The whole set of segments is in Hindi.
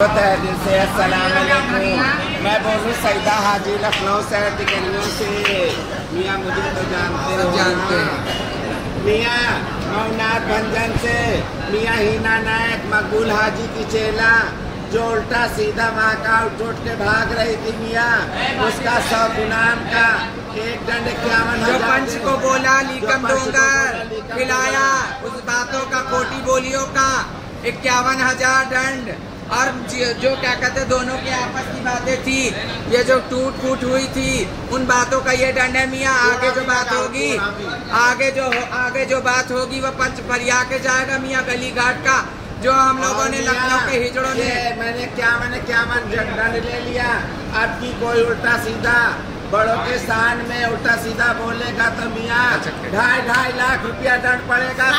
तहे दिल से अस्सलाम वालेकुम। मैं बोलूँ सईदा हाजी लखनऊ शहर टिकरियों से। मियाँ मुझे तो जानते हैं। मियाँ मौनाथ भंजन से। मियाँ हीना नायक मकबूल हाजी की चेला जो उल्टा सीधा वॉकआउट उठ के भाग रही थी मियाँ, उसका 100 गुनाम का एक दंड 51,000 जो पंच को बोला लीकम डोंगर खिलाया, उस बातों का खोटी बोलियों का 51,000 दंड। और जो क्या कहते दोनों की आपस की बातें थी, ये जो टूट फूट हुई थी, उन बातों का ये दंड है मियाँ। आगे जो बात होगी, आगे जो बात होगी वो पंच फरिया के जाएगा मियाँ। गली घाट का जो हम लोगों ने लखनऊ के हिजड़ों ने मैंने क्या दंड ले लिया। अब की कोई उल्टा सीधा बड़ों के स्थान में उल्टा सीधा बोलेगा तो मियाँ 2.5 लाख रुपया दंड पड़ेगा।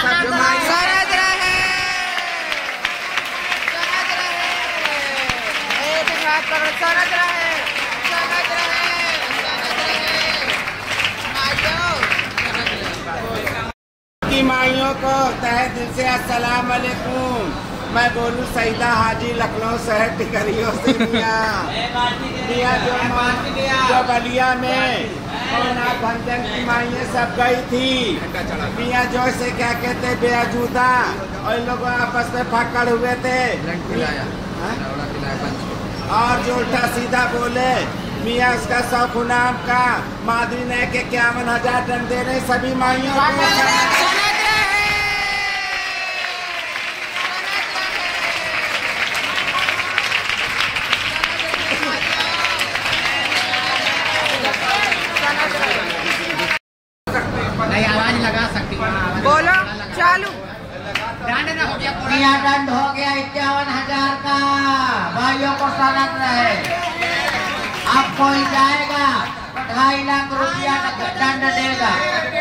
की माइयों को तहे दिल से अस्सलाम वालेकुम। मैं बोलूँ सईदा हाजी लखनऊ शहर टिकरियों से। मियाँ जो बलिया में मौनाथ भंजन की माइयाँ सब गई थी मियाँ, जो से क्या कहते बेअजूदा, और लोग आपस में पकड़ हुए थे और जो उल्टा सीधा बोले मियाँ उसका 100 गुनाम का मादरी ने के 51,000 दंड दे रहे सभी माइयों को। आवाज लगा सकती बोलो चालू। दंड हो गया 51,000 का। भाइयों को सनत रहे। अब कोई जाएगा 2.5 लाख रुपया का दंड देगा।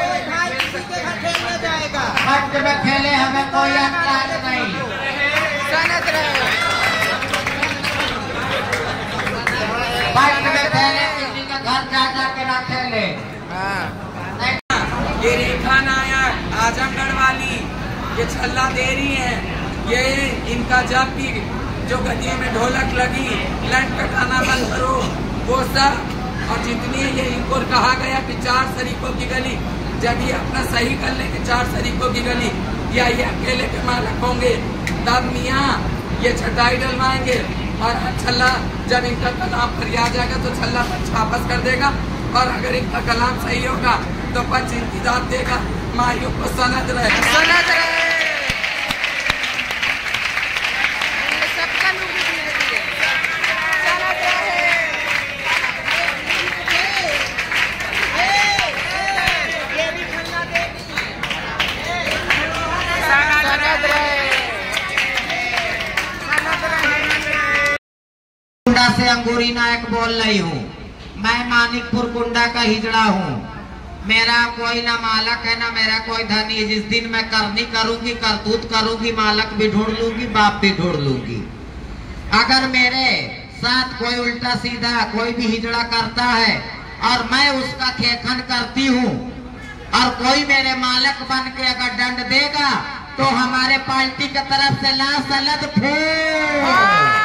फट में खेले हमें कोई अंदाज नहीं। सनत रहे। फट में खेले, किसी के घर जा के ना खेले। ये रेखा नायक आजमगढ़ वाली ये छल्ला दे रही है। ये इनका जब भी जो गलियों में ढोलक लगी, लंट पे खाना बंद करो वो सब। और जितनी ये इनको कहा गया कि 4 शरीकों की गली, जब ये अपना सही कर लेंगे 4 शरीकों की गली या ये अकेले के मालिक होंगे, तब मियाँ ये छटाई डलवाएंगे। और छल्ला जब इनका कलाम फरिया जाएगा तो छल्ला पंच वापस कर देगा। और अगर इनका कलाम सही होगा तो पंच इंतजार देगा। माइयों को सनद रहे, सनद रहे। कुंडा से अंगूरी नायक बोल रही हूँ। मैं मानिकपुर कुंडा का हिजड़ा हूँ। मेरा कोई ना मालक है ना मेरा कोई धनी। जिस दिन मैं करनी करूंगी, करतूत करूंगी, मालक भी ढूंढ लूंगी, बाप भी ढूंढ लूंगी। अगर मेरे साथ कोई उल्टा सीधा कोई भी हिजड़ा करता है और मैं उसका खेखन करती हूँ और कोई मेरे मालक बन के अगर दंड देगा तो हमारे पार्टी की तरफ से ला सलद फूल।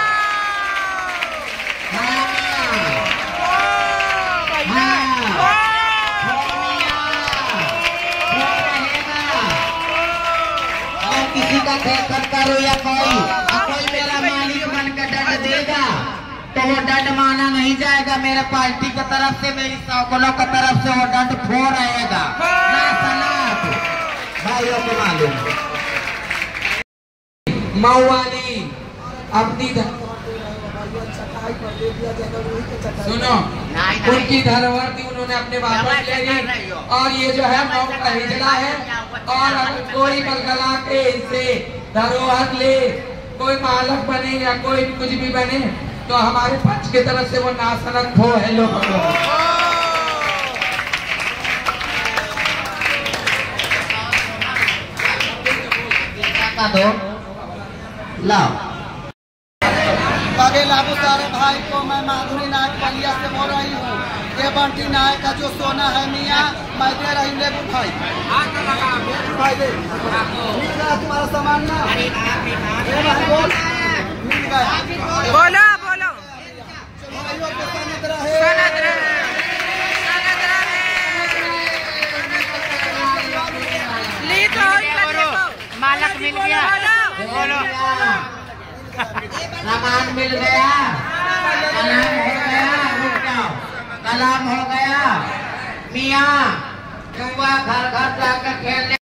किसी का खेखन करो या कोई मेरा मालिक बन के दंड देगा तो वो दंड माना नहीं जाएगा। मेरे पार्टी की तरफ से, मेरी सौकलों की तरफ से वो दंड फो रहेगा। भाइयों को मालूम मऊ वाली अपनी सुनो, उनकी धरोहर थी, उन्होंने अपने वापस ले ली। और ये जो है मऊ का हिजड़ा है। और अगर कोई बलगला के इनसे धरोहर ले, कोई मालक बने या कोई कुछ भी बने, तो हमारे पंच की तरफ से वो नासनक हो है। लोग दो लाओ। बड़े लागू सारे भाई को मैं माधुरी नायक बलिया से बोल रही हूँ। ये बंटी नायक का जो सोना है मियाँ, मैं दे रही लेबू भाई। भाई दे मिल गया तुम्हारा सामान ना? बोल मिल गया। मिल गया, सामान मिल गया, कलाम हो गया, रुक जाओ, कलाम हो गया। मियाँ, तुम घर घर जाकर खेलने